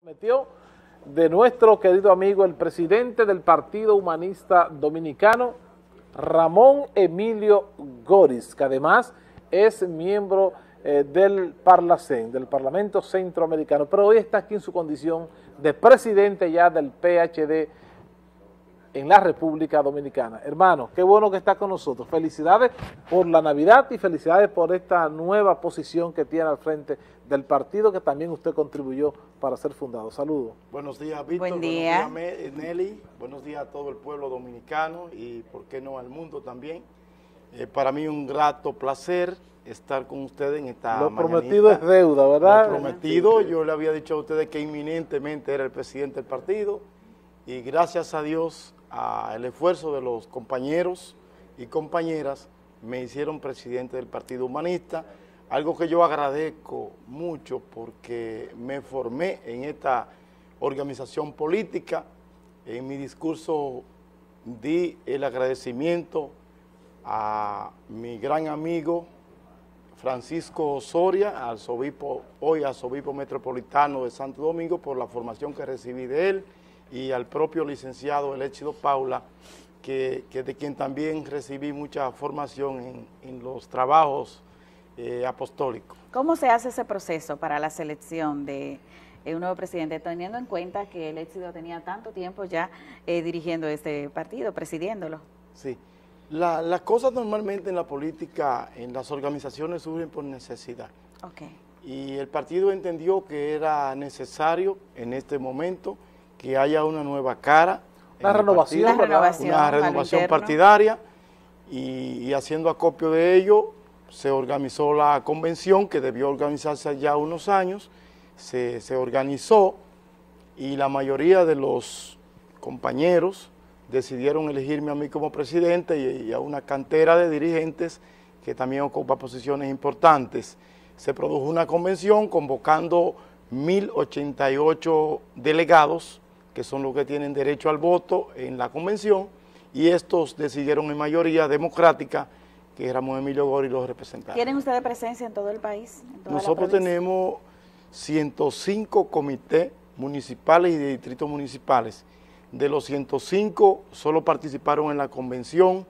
Metió de nuestro querido amigo, el presidente del Partido Humanista Dominicano, Ramón Emilio Goris, que además es miembro del Parlacén, del Parlamento Centroamericano, pero hoy está aquí en su condición de presidente ya del PHD en la República Dominicana. Hermano, qué bueno que está con nosotros. Felicidades por la Navidad y felicidades por esta nueva posición que tiene al frente del partido que también usted contribuyó para ser fundado. Saludos. Buenos días, Víctor. Buen día. Buenos días, Nelly. Buenos días a todo el pueblo dominicano y, por qué no, al mundo también. Para mí un grato placer estar con ustedes en esta mañanita. Lo prometido es deuda, ¿verdad? Lo prometido, yo le había dicho a ustedes que inminentemente era el presidente del partido y gracias a Dios, al esfuerzo de los compañeros y compañeras, me hicieron presidente del Partido Humanista, algo que yo agradezco mucho porque me formé en esta organización política. En mi discurso di el agradecimiento a mi gran amigo Francisco Osoria, arzobispo, hoy arzobispo metropolitano de Santo Domingo, por la formación que recibí de él, y al propio licenciado Eléchido Paula, que de quien también recibí mucha formación en los trabajos apostólicos. ¿Cómo se hace ese proceso para la selección de un nuevo presidente, teniendo en cuenta que Eléchido tenía tanto tiempo ya dirigiendo este partido, presidiéndolo? Sí, las cosas normalmente en la política, en las organizaciones, surgen por necesidad. Okay. Y el partido entendió que era necesario en este momento que haya una nueva cara. Una renovación partidaria, y haciendo acopio de ello, se organizó la convención, que debió organizarse ya unos años, se organizó, y la mayoría de los compañeros decidieron elegirme a mí como presidente y a una cantera de dirigentes que también ocupa posiciones importantes. Se produjo una convención convocando 1.088 delegados, que son los que tienen derecho al voto en la convención, y estos decidieron en mayoría democrática que Ramón Emilio Goris los representara. ¿Tienen ustedes presencia en todo el país? Nosotros tenemos 105 comités municipales y de distritos municipales. De los 105 solo participaron en la convención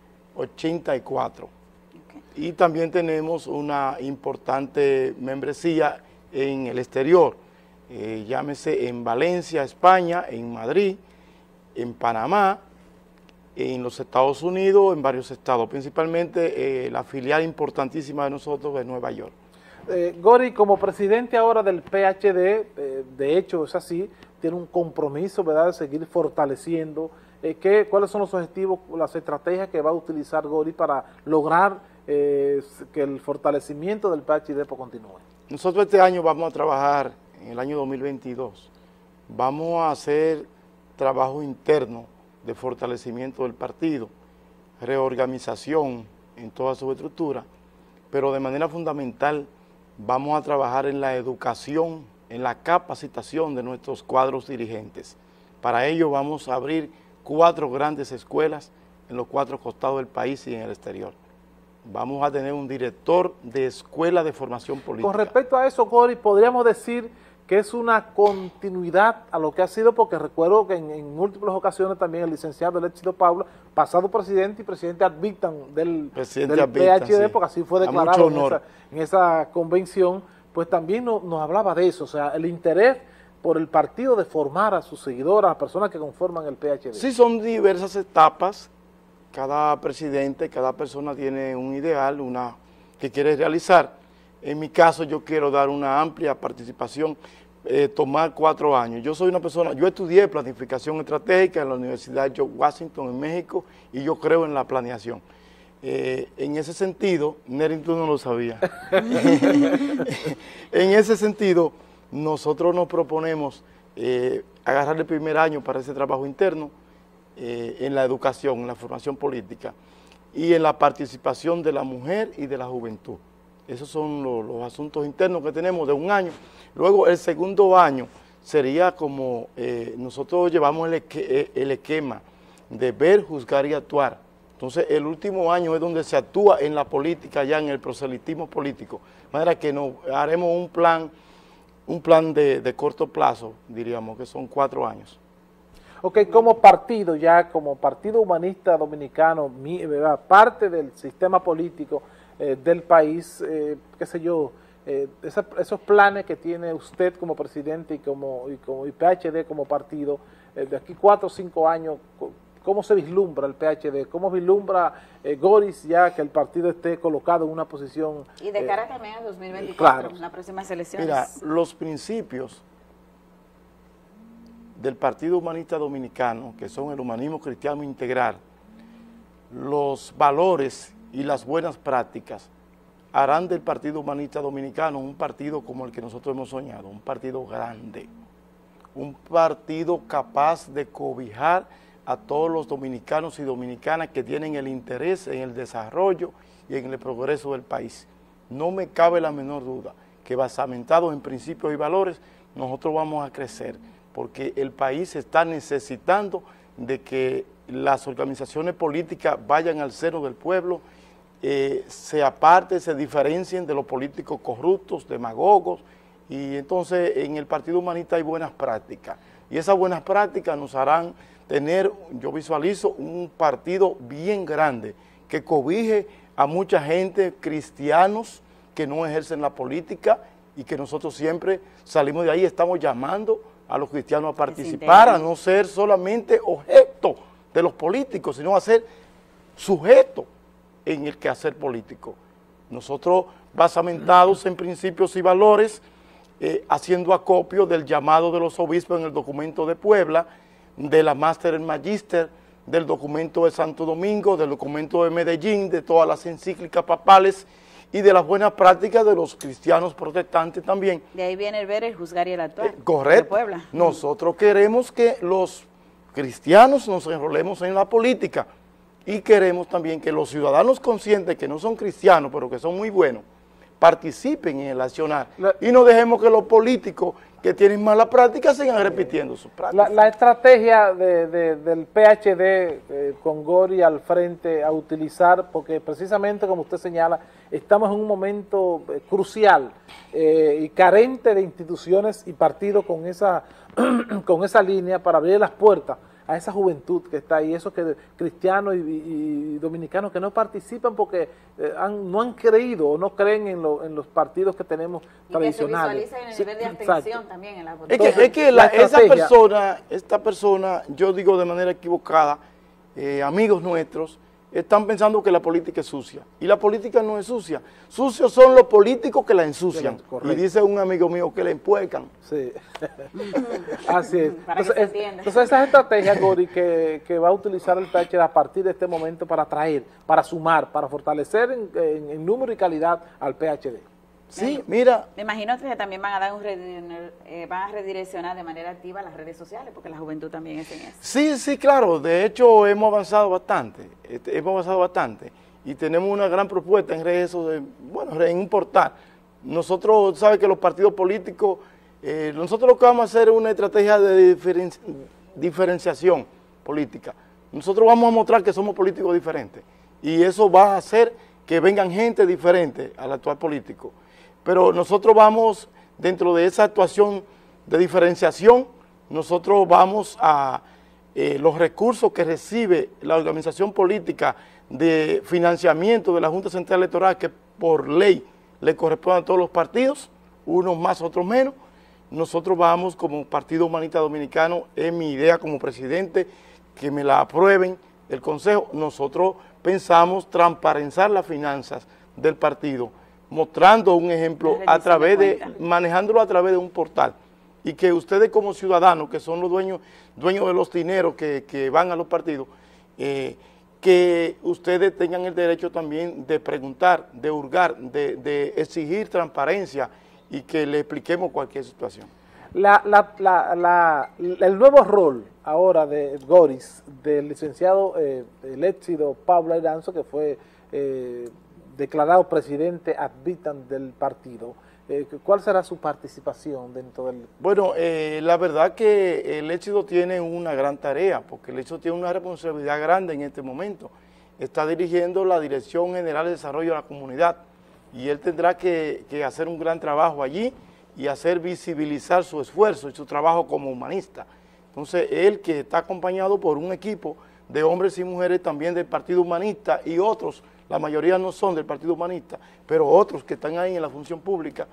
84. Okay. Y también tenemos una importante membresía en el exterior. Llámese en Valencia, España, en Madrid, en Panamá, en los Estados Unidos, en varios estados, principalmente la filial importantísima de nosotros es Nueva York. Goris, como presidente ahora del PHD, de hecho es así, tiene un compromiso, ¿verdad?, de seguir fortaleciendo. ¿Cuáles son los objetivos, las estrategias que va a utilizar Goris para lograr que el fortalecimiento del PHD continúe? Nosotros este año vamos a trabajar, en el año 2022, vamos a hacer trabajo interno de fortalecimiento del partido, reorganización en toda su estructura, pero de manera fundamental vamos a trabajar en la educación, en la capacitación de nuestros cuadros dirigentes. Para ello vamos a abrir 4 grandes escuelas en los 4 costados del país y en el exterior. Vamos a tener un director de escuela de formación política. Con respecto a eso, Goris, podríamos decir que es una continuidad a lo que ha sido, porque recuerdo que en múltiples ocasiones también el licenciado Eléchido Paula, pasado presidente y presidente ad vitam del PHD, sí, porque así fue declarado en esa convención, pues también nos hablaba de eso, o sea, el interés por el partido de formar a sus seguidores, a las personas que conforman el PHD. Sí, son diversas etapas. Cada presidente, cada persona tiene un ideal, una que quiere realizar. En mi caso, yo quiero dar una amplia participación, tomar 4 años. Yo soy una persona, yo estudié planificación estratégica en la Universidad George Washington en México y yo creo en la planeación. En ese sentido, Nery, tú no lo sabías. En ese sentido, nosotros nos proponemos agarrar el primer año para ese trabajo interno, en la educación, en la formación política y en la participación de la mujer y de la juventud. Esos son los asuntos internos que tenemos de un año. Luego el segundo año sería como nosotros llevamos el esquema de ver, juzgar y actuar. Entonces el último año es donde se actúa en la política, ya en el proselitismo político. De manera que haremos un plan un plan de corto plazo, diríamos, que son 4 años. Ok, como partido, ya como Partido Humanista Dominicano, parte del sistema político del país, qué sé yo, esos planes que tiene usted como presidente y como PHD como partido, de aquí 4 o 5 años, ¿cómo se vislumbra el PHD? ¿Cómo vislumbra Goris ya que el partido esté colocado en una posición? Y de cara también a 2024, claro, las próximas elecciones. Mira, los principios del Partido Humanista Dominicano, que son el humanismo cristiano integral, los valores y las buenas prácticas, harán del Partido Humanista Dominicano un partido como el que nosotros hemos soñado, un partido grande, un partido capaz de cobijar a todos los dominicanos y dominicanas que tienen el interés en el desarrollo y en el progreso del país. No me cabe la menor duda que basamentados en principios y valores, nosotros vamos a crecer, porque el país está necesitando de que las organizaciones políticas vayan al seno del pueblo, se aparten, se diferencien de los políticos corruptos, demagogos, y entonces en el Partido Humanista hay buenas prácticas, y esas buenas prácticas nos harán tener, yo visualizo, un partido bien grande, que cobije a mucha gente, cristianos, que no ejercen la política, y que nosotros siempre salimos de ahí, estamos llamando a los cristianos a participar, a no ser solamente objeto de los políticos, sino a ser sujeto en el quehacer político. Nosotros, basamentados en principios y valores, haciendo acopio del llamado de los obispos en el documento de Puebla, de la Master en Magister, del documento de Santo Domingo, del documento de Medellín, de todas las encíclicas papales y de las buenas prácticas de los cristianos protestantes también. De ahí viene el ver, el juzgar y el actuar. Correcto. De Puebla. Nosotros queremos que los cristianos nos enrolemos en la política y queremos también que los ciudadanos conscientes que no son cristianos, pero que son muy buenos, participen en el accionar y no dejemos que los políticos que tienen mala práctica sigan repitiendo sus prácticas. La estrategia del PHD con Gori al frente a utilizar, porque precisamente como usted señala, estamos en un momento crucial y carente de instituciones y partidos con esa línea para abrir las puertas a esa juventud que está ahí, esos cristianos y dominicanos que no participan porque no han creído o no creen en los partidos que tenemos tradicionales. Y que se visualiza en el nivel de abstención también en la votación. Es que esta persona, yo digo de manera equivocada, amigos nuestros, están pensando que la política es sucia. Y la política no es sucia. Sucios son los políticos que la ensucian. Y dice un amigo mío que la empuecan. Sí. Así es. Entonces esa estrategia, Gori, que va a utilizar el PHD a partir de este momento para atraer, para sumar, para fortalecer en número y calidad al PHD. Sí, mira. Me imagino que también van a dar van a redireccionar de manera activa las redes sociales, porque la juventud también es en eso. Sí, sí, claro. De hecho, hemos avanzado bastante. Y tenemos una gran propuesta en redes sociales, en un portal. Nosotros, sabe que los partidos políticos, nosotros lo que vamos a hacer es una estrategia de diferenciación política. Nosotros vamos a mostrar que somos políticos diferentes. Y eso va a hacer que vengan gente diferente al actual político. Pero nosotros vamos, dentro de esa actuación de diferenciación, nosotros vamos a los recursos que recibe la organización política de financiamiento de la Junta Central Electoral, que por ley le corresponde a todos los partidos, unos más, otros menos. Nosotros vamos como Partido Humanista Dominicano, es mi idea como presidente, que me la aprueben el Consejo. Nosotros pensamos transparentar las finanzas del partido, mostrando un ejemplo manejándolo a través de un portal, y que ustedes como ciudadanos, que son los dueños de los dineros que van a los partidos, que ustedes tengan el derecho también de preguntar, de hurgar, de exigir transparencia y que le expliquemos cualquier situación. El nuevo rol ahora de Goris, del licenciado Lécido Pablo Iranzo, que fue declarado presidente ad vitam del partido, ¿cuál será su participación dentro del...? Bueno, la verdad que el Lécido tiene una gran tarea, porque el Lécido tiene una responsabilidad grande en este momento. Está dirigiendo la Dirección General de Desarrollo de la Comunidad y él tendrá que hacer un gran trabajo allí y hacer visibilizar su esfuerzo y su trabajo como humanista. Entonces, él que está acompañado por un equipo de hombres y mujeres también del Partido Humanista y otros, la mayoría no son del Partido Humanista, pero otros que están ahí en la función pública,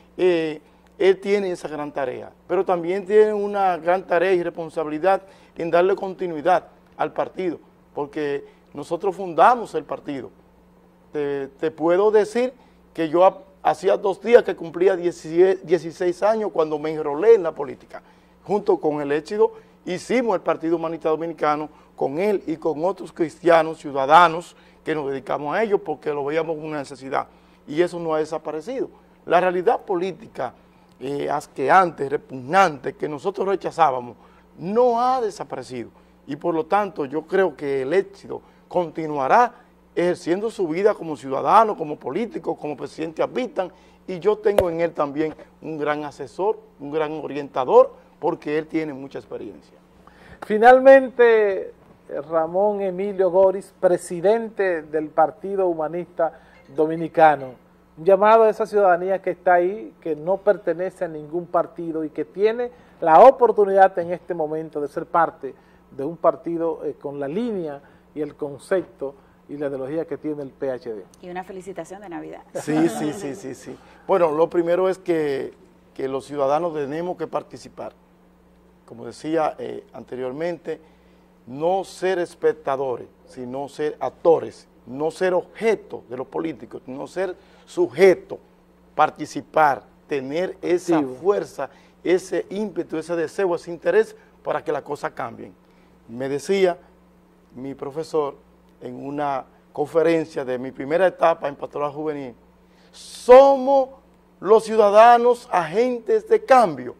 él tiene esa gran tarea, pero también tiene una gran tarea y responsabilidad en darle continuidad al partido, porque nosotros fundamos el partido. Te puedo decir que yo hacía 2 días que cumplía 16 años cuando me enrolé en la política. Junto con el Éxito hicimos el Partido Humanista Dominicano con él y con otros cristianos, ciudadanos, que nos dedicamos a ello porque lo veíamos como una necesidad. Y eso no ha desaparecido. La realidad política asqueante, repugnante, que nosotros rechazábamos, no ha desaparecido. Y por lo tanto yo creo que el Éxito continuará ejerciendo su vida como ciudadano, como político, como presidente Abitan, y yo tengo en él también un gran asesor, un gran orientador, porque él tiene mucha experiencia. Finalmente, Ramón Emilio Goris, presidente del Partido Humanista Dominicano, un llamado a esa ciudadanía que está ahí, que no pertenece a ningún partido y que tiene la oportunidad en este momento de ser parte de un partido con la línea y el concepto y la ideología que tiene el PHD. Y una felicitación de Navidad. Sí. Bueno, lo primero es que los ciudadanos tenemos que participar. Como decía anteriormente, no ser espectadores, sino ser actores, no ser objeto de los políticos, no ser sujeto, participar, tener esa fuerza, ese ímpetu, ese deseo, ese interés para que las cosas cambien. Me decía mi profesor en una conferencia de mi primera etapa en Pastoral Juvenil, somos los ciudadanos agentes de cambio.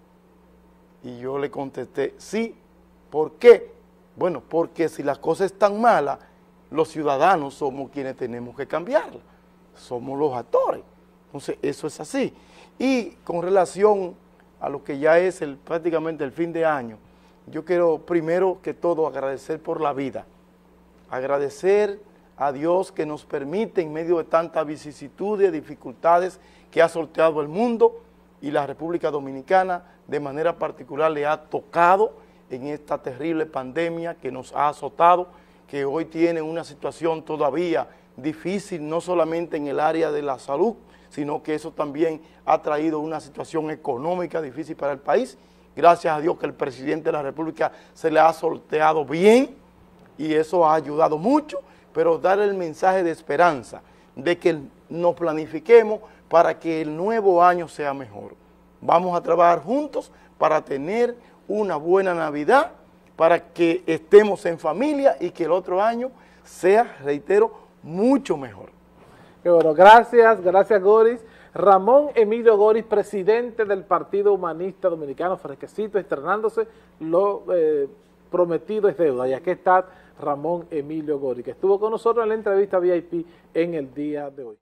Y yo le contesté, sí. ¿Por qué? Bueno, porque si las cosas están malas, los ciudadanos somos quienes tenemos que cambiarlas. Somos los actores. Entonces, eso es así. Y con relación a lo que ya es prácticamente el fin de año, yo quiero primero que todo agradecer por la vida. Agradecer a Dios que nos permite en medio de tantas vicisitudes, dificultades que ha sorteado el mundo y la República Dominicana de manera particular le ha tocado en esta terrible pandemia que nos ha azotado, que hoy tiene una situación todavía difícil, no solamente en el área de la salud, sino que eso también ha traído una situación económica difícil para el país. Gracias a Dios que el presidente de la República se le ha sorteado bien y eso ha ayudado mucho, pero dar el mensaje de esperanza, de que nos planifiquemos para que el nuevo año sea mejor. Vamos a trabajar juntos para tener una buena Navidad, para que estemos en familia y que el otro año sea, reitero, mucho mejor. Qué bueno, gracias Goris. Ramón Emilio Goris, presidente del Partido Humanista Dominicano, fresquecito, estrenándose, lo prometido es deuda. Y aquí está Ramón Emilio Goris, que estuvo con nosotros en la entrevista VIP en el día de hoy.